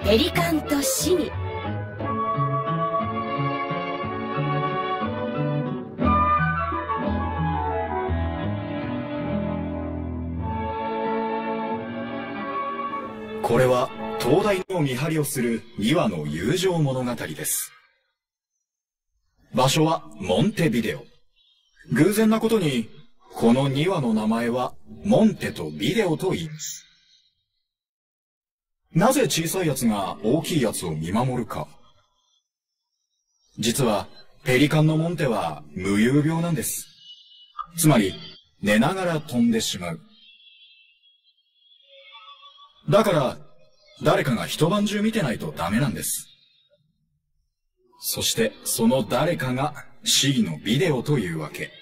ペリカンとシギ。 これは灯台の見張りをする2羽の友情物語です。場所はモンテビデオ。偶然なことにこの2羽の名前はモンテとビデオと言います。なぜ小さいやつが大きいやつを見守るか。実はペリカンのモンテは無遊病なんです。つまり寝ながら飛んでしまう。だから誰かが一晩中見てないとダメなんです。そしてその誰かがシギのビデオというわけ。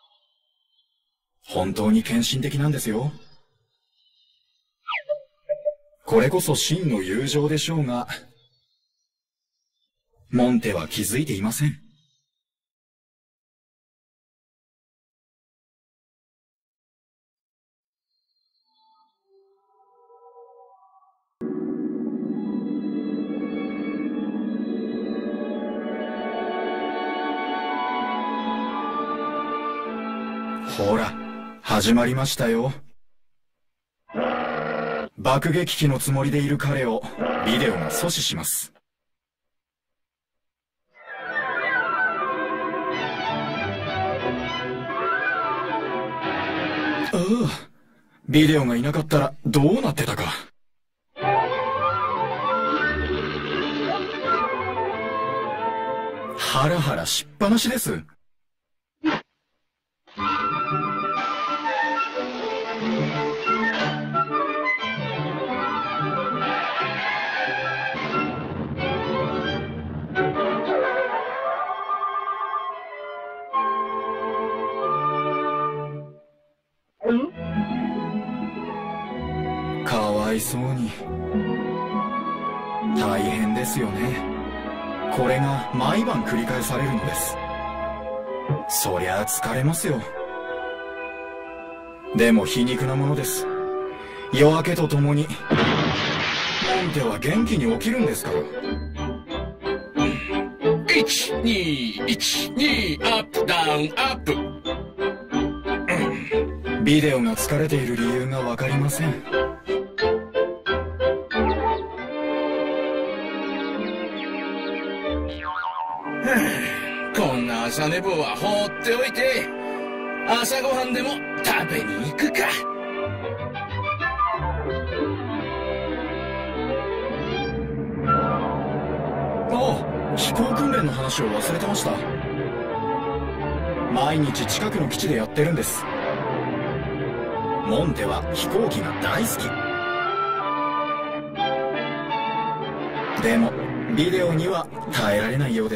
本当に献身的なんですよ。これこそ真の友情でしょうが、モンテは気づいていません。ほら、始まりましたよ。爆撃機のつもりでいる彼をビデオが阻止します。ああ、ビデオがいなかったらどうなってたか。ハラハラしっぱなしです。かわいそうに。大変ですよね。これが毎晩繰り返されるのです。そりゃあ疲れますよ。でも皮肉なものです。夜明けとともにモンテは元気に起きるんですから。 1212アップダウンアップ。 ビデオが疲れている理由がわかりません。 こんな朝寝坊は放っておいて、朝ごはんでも食べに行くか。 ああ、飛行訓練の話を忘れてました。毎日近くの基地でやってるんです。モンテは飛行機が大好き。でもビデオには耐えられないようです。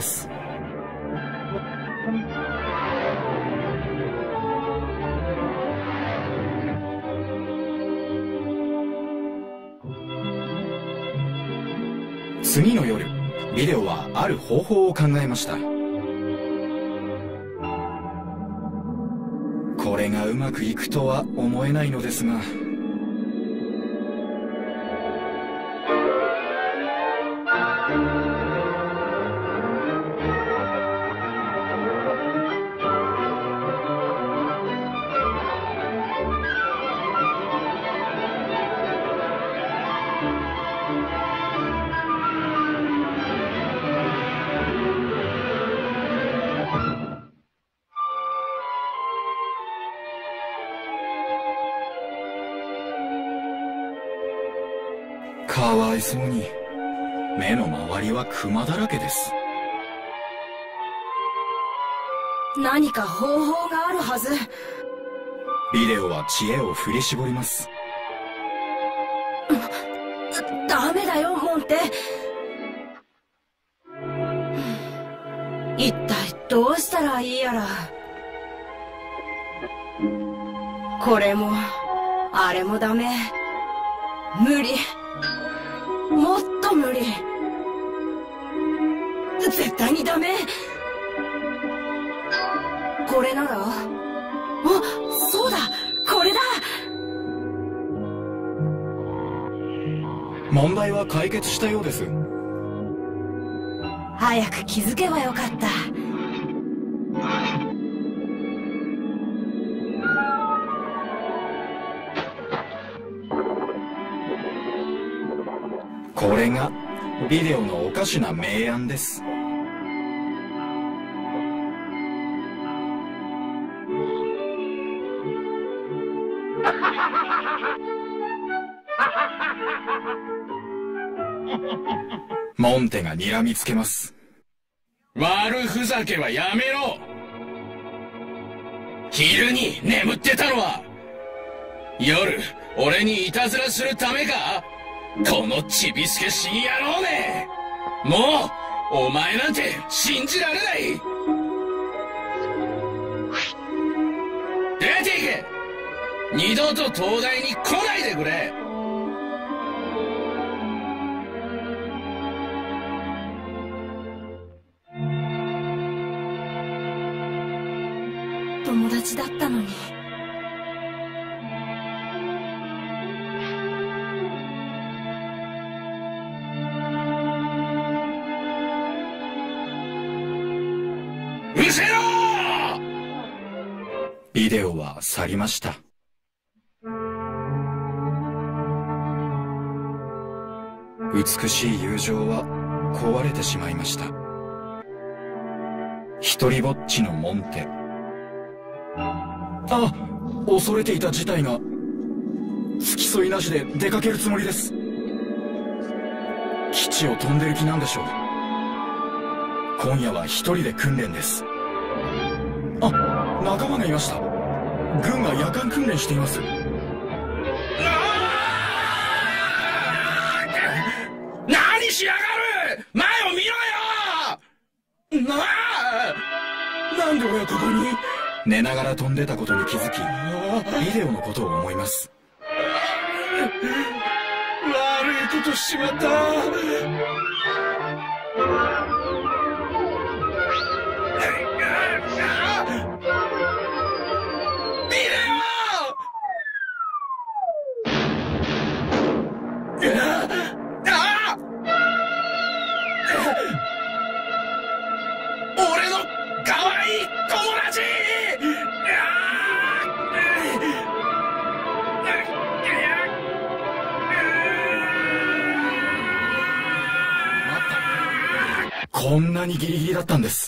次の夜、ビデオはある方法を考えました。これがうまくいくとは思えないのですが。かわいそうに。目の周りはクマだらけです。 何か方法があるはず。 ビデオは知恵を振り絞ります。 ダメだよ、モンテ。一体どうしたらいいやら。これもあれもダメ。無理。もっと無理。絶対にダメ。これなら。あ、そうだ、これだ。 問題は解決したようです。 早く気づけばよかった。 これがビデオのおかしな明暗です。モンテが睨みつけます。 悪ふざけはやめろ。昼に眠ってたのは夜俺にいたずらするためか。このちびすけ深野郎め。もうお前なんて信じられない。出て行け。二度と東大に来ないでくれ。 友達だったのに。 うせろ。 ビデオは去りました。美しい友情は壊れてしまいました。一人ぼっちのモンテ。あ、恐れていた事態が。付き添いなしで出かけるつもりです。基地を飛んでる気なんでしょう。今夜は一人で訓練です。あ、仲間がいました。軍が夜間訓練しています。 何しやがる。前を見ろよ。なんで俺はここに。 寝ながら飛んでたことに気づき、ビデオのことを思います。 悪いことしちまった。俺の可愛い友達。 こんなにギリギリだったんです。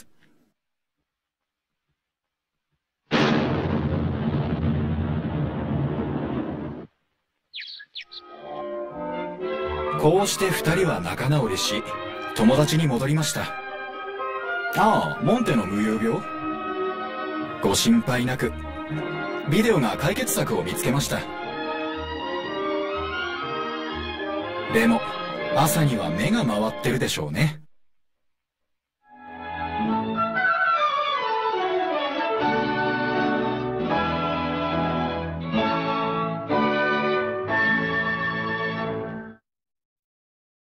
こうして二人は仲直りし、友達に戻りました。ああ、モンテの無遊病？ご心配なく、ビデオが解決策を見つけました。でも、朝には目が回ってるでしょうね。